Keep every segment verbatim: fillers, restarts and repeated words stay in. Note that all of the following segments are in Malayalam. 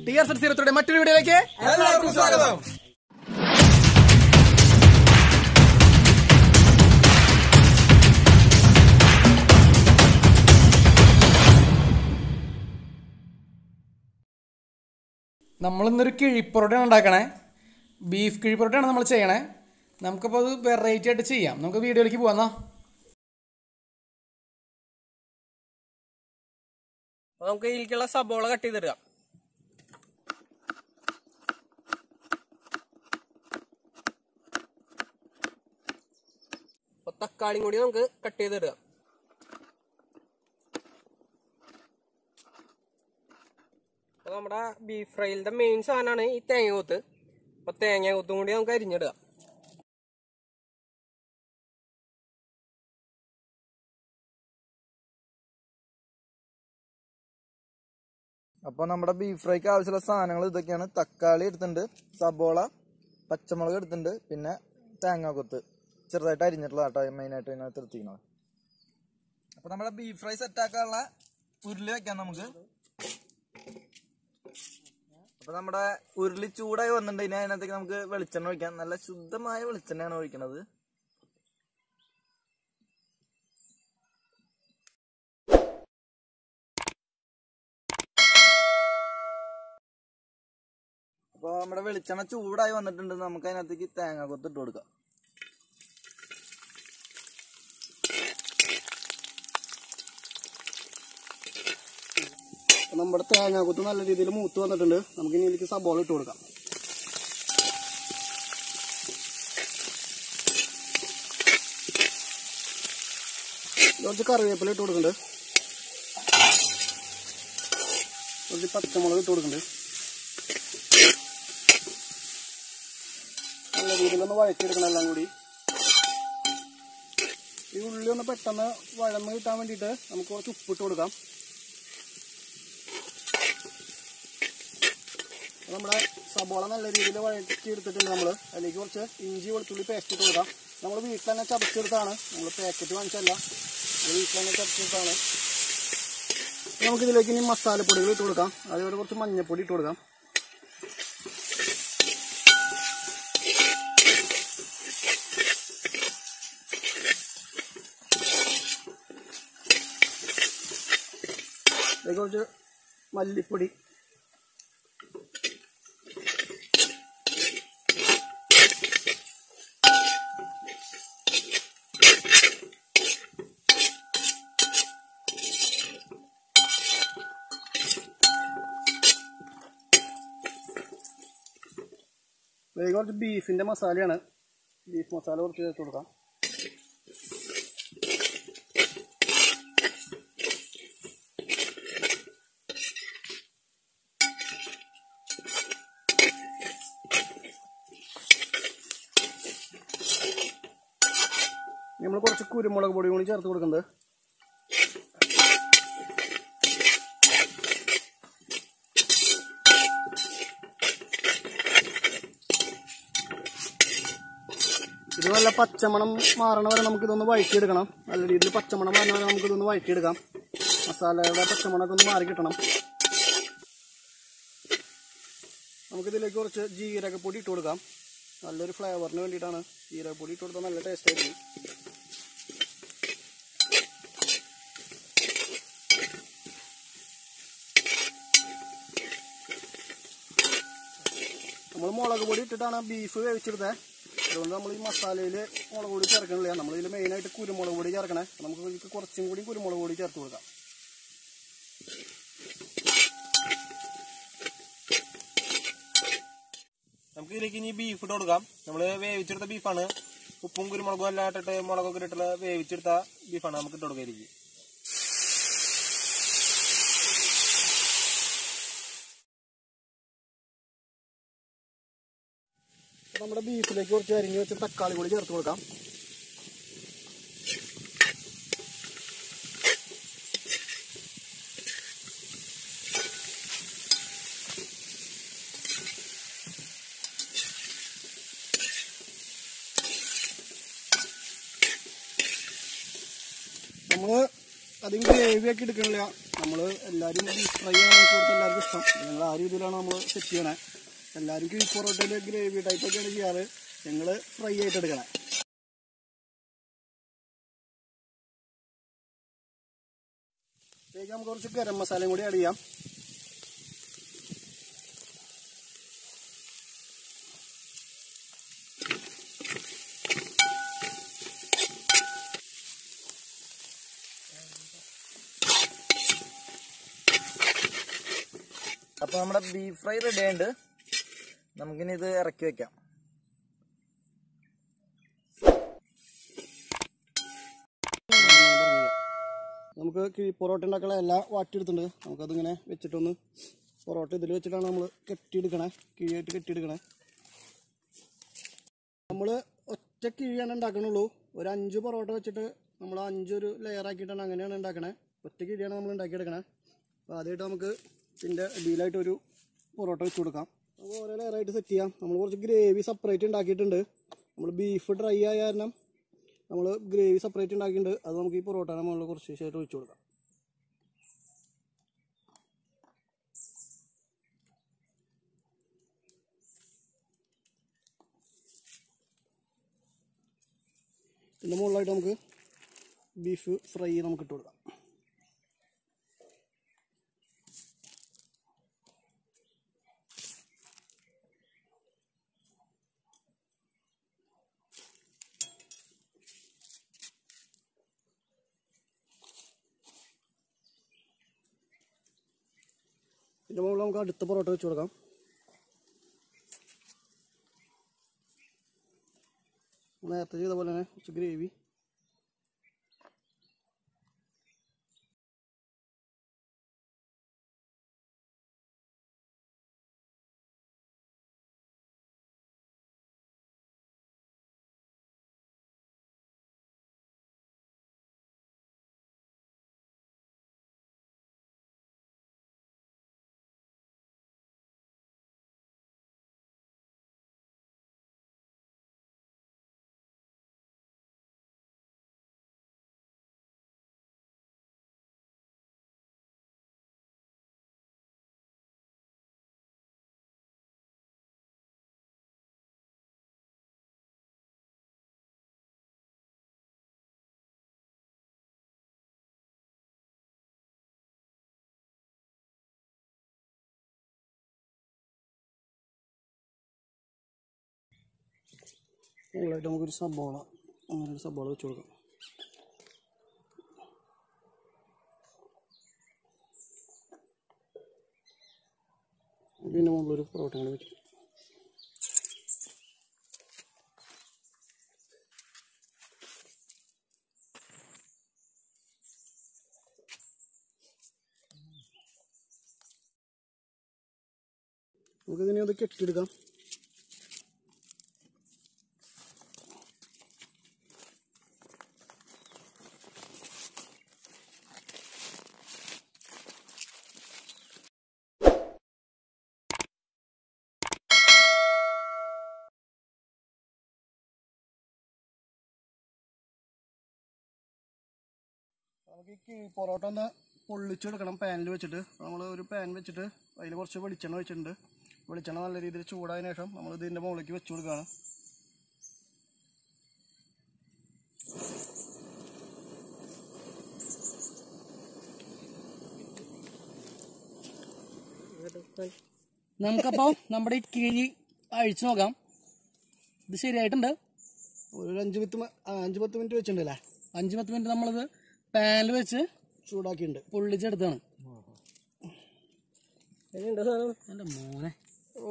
ടി ആർ സെറ്റ് സീറോയുടെ മറ്റൊരു വീഡിയോയിലേക്ക് എല്ലാവർക്കും സ്വാഗതം. നമ്മളിന്നൊരു കിഴിപ്പൊറോട്ടയാണ് ഉണ്ടാക്കണേ. ബീഫ് കിഴിപ്പൊറോട്ടയാണ് നമ്മൾ ചെയ്യണേ. നമുക്കപ്പോൾ അത് വെറൈറ്റി ആയിട്ട് ചെയ്യാം. നമുക്ക് വീഡിയോയിലേക്ക് പോവാം. നമുക്ക് ഇതിലേക്കുള്ള സബോള കട്ട് ചെയ്തിടുക. അപ്പൊ തക്കാളിയും കൂടി നമുക്ക് കട്ട് ചെയ്തിടുക. അപ്പൊ നമ്മുടെ ബീഫ് ഫ്രൈലിന്റെ മെയിൻ സാധനമാണ് ഈ തേങ്ങ കൊത്ത്. അപ്പൊ തേങ്ങ കൊത്തും കൂടി നമുക്ക് അരിഞ്ഞിടുക. അപ്പോൾ നമ്മുടെ ബീഫ് ഫ്രൈക്ക് ആവശ്യമുള്ള സാധനങ്ങൾ ഇതൊക്കെയാണ്. തക്കാളി എടുത്തിട്ടുണ്ട്, സബോള, പച്ചമുളക് എടുത്തിട്ടുണ്ട്, പിന്നെ തേങ്ങാക്കൊത്ത് ചെറുതായിട്ട് അരിഞ്ഞിട്ടുള്ള ആട്ടോ മെയിനായിട്ട് ഇതിനകത്ത് എടുത്തിരിക്കുന്നത്. അപ്പോൾ നമ്മുടെ ബീഫ് ഫ്രൈ സെറ്റാക്കാനുള്ള ഉരുളി വെക്കാം നമുക്ക്. അപ്പോൾ നമ്മുടെ ഉരുളി ചൂടായി വന്നിട്ടുണ്ട്. ഇനി അതിനകത്തേക്ക് നമുക്ക് വെളിച്ചെണ്ണ ഒഴിക്കാം. നല്ല ശുദ്ധമായ വെളിച്ചെണ്ണയാണ് ഒഴിക്കുന്നത്. അപ്പോൾ നമ്മുടെ വെളിച്ചെണ്ണ ചൂടായി വന്നിട്ടുണ്ട്. നമുക്ക് അതിനകത്തേക്ക് തേങ്ങ കൊത്തിട്ട് കൊടുക്കാം. നമ്മുടെ തേങ്ങ കൊത്ത് നല്ല രീതിയിൽ മൂത്ത് വന്നിട്ടുണ്ട്. നമുക്ക് ഇനി ഇതിലേക്ക് സബോള ഇട്ട് കൊടുക്കാം. കുറച്ച് കറിവേപ്പില ഇട്ട് കൊടുക്കുന്നുണ്ട്. കുറച്ച് പച്ചമുളക് ഇട്ട് കൊടുക്കുന്നുണ്ട്. നല്ല രീതിയിലൊന്ന് വഴറ്റിയെടുക്കണം എല്ലാം കൂടി. ഈ ഉള്ളി ഒന്ന് പെട്ടെന്ന് വഴന്ന് കിട്ടാൻ വേണ്ടിയിട്ട് നമുക്ക് കുറച്ച് ഉപ്പിട്ട് കൊടുക്കാം. നമ്മുടെ സബോള നല്ല രീതിയിൽ വഴറ്റി എടുത്തിട്ടുണ്ട്. നമ്മൾ അതിലേക്ക് കുറച്ച് ഇഞ്ചി വെളുത്തുള്ളി പേസ്റ്റ് ഇട്ട് കൊടുക്കാം. നമ്മൾ വീട്ടിൽ തന്നെ ചതച്ചെടുത്താണ്, നമ്മൾ പാക്കറ്റ് വാങ്ങിച്ചല്ല, നമ്മൾ വീട്ടിൽ തന്നെ ചതച്ചെടുത്താണ്. നമുക്കിതിലേക്ക് ഇനി മസാലപ്പൊടികൾ ഇട്ട് കൊടുക്കാം. അതേപോലെ കുറച്ച് മഞ്ഞൾപ്പൊടി ഇട്ട് കൊടുക്കാം. അതിലേക്ക് കുറച്ച് മല്ലിപ്പൊടി, അതിലേക്ക് കുറച്ച് ബീഫിന്റെ മസാലയാണ്. ബീഫ് മസാല കുറച്ച് ചേർത്ത് കൊടുക്കാം. നമ്മൾ കുറച്ച് കുരുമുളക് പൊടി കൂടി ചേർത്ത് കൊടുക്കുന്നത്. ഇത് നല്ല പച്ചമണം മാറണ വരെ നമുക്കിതൊന്ന് വഴറ്റിയെടുക്കണം. നല്ല രീതിയിൽ പച്ചമണം മാറണ വരെ നമുക്കിതൊന്ന് വഴറ്റിയെടുക്കാം. മസാലയുടെ പച്ചമണമൊക്കെ ഒന്ന് മാറി കിട്ടണം. നമുക്കിതിലേക്ക് കുറച്ച് ജീരകപ്പൊടി ഇട്ട് കൊടുക്കാം. നല്ലൊരു ഫ്ലേവറിന് വേണ്ടിയിട്ടാണ് ജീരകപ്പൊടി ഇട്ട് കൊടുത്താൽ നല്ല ടേസ്റ്റ് ആയിരിക്കും. നമ്മൾ മുളക് പൊടി ഇട്ടിട്ടാണ് ബീഫ് വേവിച്ചെടുത്തത്. അതുകൊണ്ട് നമ്മൾ ഈ മസാലയിൽ മുളക് പൊടി ചേർക്കണില്ല. നമ്മളിതിൽ മെയിനായിട്ട് കുരുമുളക് പൊടി ചേർക്കണേ. നമുക്ക് ഇതിലേക്ക് കുറച്ചും കൂടി കുരുമുളക് പൊടി ചേർത്ത് കൊടുക്കാം. നമുക്ക് ഇതിലേക്ക് ഇനി ബീഫ് ഇട്ട് കൊടുക്കാം. നമ്മൾ വേവിച്ചെടുത്ത ബീഫാണ്. ഉപ്പും കുരുമുളകും എല്ലാം ഇട്ടിട്ട് മുളകൊക്കെ ഇട്ടിട്ടുള്ള വേവിച്ചെടുത്ത ബീഫാണ് നമുക്ക് ഇട്ട് കൊടുക്കുക. ഇതിലേക്ക് നമ്മുടെ ബീഫിലേക്ക് കുറച്ച് അരിഞ്ഞ് വെച്ച തക്കാളി കൂടി ചേർത്ത് കൊടുക്കാം. നമ്മൾ അധികം ഗ്രേവി ആക്കി എടുക്കണില്ല. നമ്മൾ എല്ലാവരും ബീഫ് ഫ്രൈ ആണ് കൊടുത്ത് എല്ലാവർക്കും ഇഷ്ടം. ഞങ്ങൾ ആ രീതിയിലാണ് നമ്മൾ സെറ്റ് ചെയ്യണേ. എല്ലാവരും കിഴി പൊറോട്ടയിൽ ഗ്രേവി ടൈപ്പൊക്കെയാണ് ചെയ്യാറ്. ഞങ്ങൾ ഫ്രൈ ആയിട്ട് എടുക്കണേ. ഇതിലേക്ക് നമുക്ക് കുറച്ച് ഗരം മസാലയും കൂടി ആഡ് ചെയ്യാം. അപ്പോൾ നമ്മുടെ ബീഫ് ഫ്രൈ റെഡി ആയിട്ടുണ്ട്. നമുക്കിനി ഇത് ഇറക്കി വെക്കാം. നമുക്ക് കിഴി പൊറോട്ട ഉണ്ടാക്കാനുള്ള എല്ലാം വാട്ടിയെടുത്തിട്ടുണ്ട്. നമുക്കതിങ്ങനെ വെച്ചിട്ടൊന്ന് പൊറോട്ട ഇതിൽ വെച്ചിട്ടാണ് നമ്മൾ കെട്ടിയെടുക്കണേ, കിഴിയായിട്ട് കെട്ടിയെടുക്കണേ. നമ്മൾ ഒറ്റ കിഴിയാണ് ഉണ്ടാക്കണുള്ളൂ. ഒരു അഞ്ച് പൊറോട്ട വെച്ചിട്ട് നമ്മൾ അഞ്ചൊരു ലെയർ ആക്കിയിട്ടാണ് അങ്ങനെയാണ് ഉണ്ടാക്കണേ. ഒറ്റ കിഴിയാണ് നമ്മൾ ഉണ്ടാക്കിയെടുക്കണേ. അപ്പോൾ ആദ്യമായിട്ട് നമുക്ക് ഇതിൻ്റെ അടിയിലായിട്ട് ഒരു പൊറോട്ട വെച്ച് കൊടുക്കാം. നമുക്ക് ഓരോ ലെയറായിട്ട് സെറ്റ് ചെയ്യാം. നമ്മൾ കുറച്ച് ഗ്രേവി സെപ്പറേറ്റ് ഉണ്ടാക്കിയിട്ടുണ്ട്. നമ്മൾ ബീഫ് ഡ്രൈ ആയ കാരണം നമ്മൾ ഗ്രേവി സെപ്പറേറ്റ് ഉണ്ടാക്കിയിട്ടുണ്ട്. അത് നമുക്ക് ഈ പൊറോട്ടയുടെ മുകളിൽ കുറച്ച് ശേഷമായിട്ട് ഒഴിച്ചു കൊടുക്കാം. ഇതിൻ്റെ മുകളിലായിട്ട് നമുക്ക് ബീഫ് ഫ്രൈ നമുക്ക് ഇട്ട് കൊടുക്കാം. ഇതിൻ്റെ മുകളിൽ നമുക്ക് അടുത്ത പൊറോട്ട വെച്ച് കൊടുക്കാം. നേരത്തെ ചെയ്ത പോലെ തന്നെ കുറച്ച് ഗ്രേവി. മുകളിലായിട്ട് നമുക്കൊരു സബോള, അങ്ങനെ ഒരു സബോള വെച്ച് കൊടുക്കാം. പിന്നെ മുകളിലൊരു പൊറോട്ട അങ്ങനെ വെച്ചു. നമുക്കിതിനെ അത് കെട്ടിയെടുക്കാം. നമുക്ക് ഈ കിഴി പൊറോട്ട ഒന്ന് പൊള്ളിച്ചെടുക്കണം പാനിൽ വെച്ചിട്ട്. നമ്മൾ ഒരു പാൻ വെച്ചിട്ട് അതിൽ കുറച്ച് വെളിച്ചെണ്ണ വെച്ചിട്ടുണ്ട്. വെളിച്ചെണ്ണ നല്ല രീതിയിൽ ചൂടായതിനു ശേഷം നമ്മൾ ഇതിൻ്റെ മുകളിലേക്ക് വെച്ച് കൊടുക്കുകയാണ്. നമുക്കപ്പോൾ നമ്മുടെ ഈ കിഴി അഴിച്ചു നോക്കാം. ഇത് ശരിയായിട്ടുണ്ട്. ഒരു അഞ്ച് പത്ത് അഞ്ച് പത്ത് മിനിറ്റ് വെച്ചിട്ടുണ്ടല്ലേ. അഞ്ച് പത്ത് മിനിറ്റ് നമ്മളിത് പാനിൽ വെച്ച് ചൂടാക്കിയിട്ടുണ്ട്, പൊള്ളിച്ചെടുത്താണ്. എൻ്റെ മോനെ, ഓ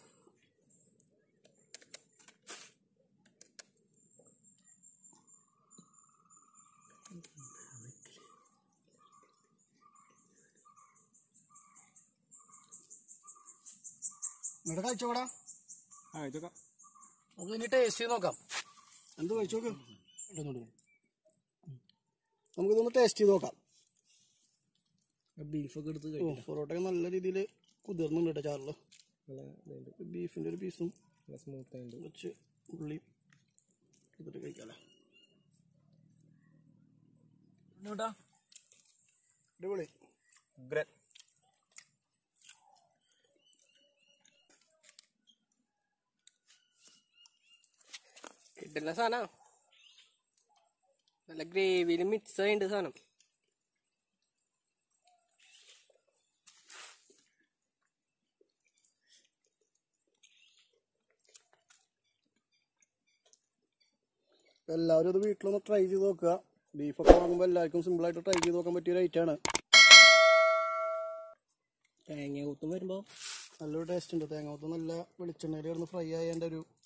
എന്നിട്ട് കഴിച്ചോടാ. നമുക്ക് ഇനി ടേസ്റ്റ് ചെയ്ത് നോക്കാം. എന്ത് കഴിച്ചു നോക്ക്. നമുക്കിതൊന്ന് ടേസ്റ്റ് ചെയ്ത് നോക്കാം. ബീഫൊക്കെ എടുത്ത് ഓ കഴിക്കാം. പൊറോട്ട നല്ല രീതിയിൽ കുതിർന്നുണ്ട് കേട്ടോ ചാറില്. ബീഫിൻ്റെ ഒരു പീസും കുറച്ച് ഉള്ളി എടുത്തിട്ട് കഴിക്കാമല്ലേ. കേട്ടാ അടിപൊളി. ഉഗ്രൻ. കിട്ടുന്ന സാധനം നല്ല ഗ്രേവിയിൽ മിക്സ് ആയിട്ട് സാധനം. എല്ലാവരും ഇത് വീട്ടിലൊന്ന് ട്രൈ ചെയ്ത് നോക്കുക. ബീഫൊക്കെ വാങ്ങുമ്പോൾ എല്ലാവർക്കും സിമ്പിളായിട്ട് ട്രൈ ചെയ്ത് നോക്കാൻ പറ്റിയ ഒരു ഐറ്റമാണ്. തേങ്ങ കൂത്തും വരുമ്പോൾ നല്ലൊരു ടേസ്റ്റ് ഉണ്ട്. തേങ്ങ കൂത്തും നല്ല വെളിച്ചെണ്ണയിൽ കിടന്ന് ഫ്രൈ ആയതിൻ്റെ ഒരു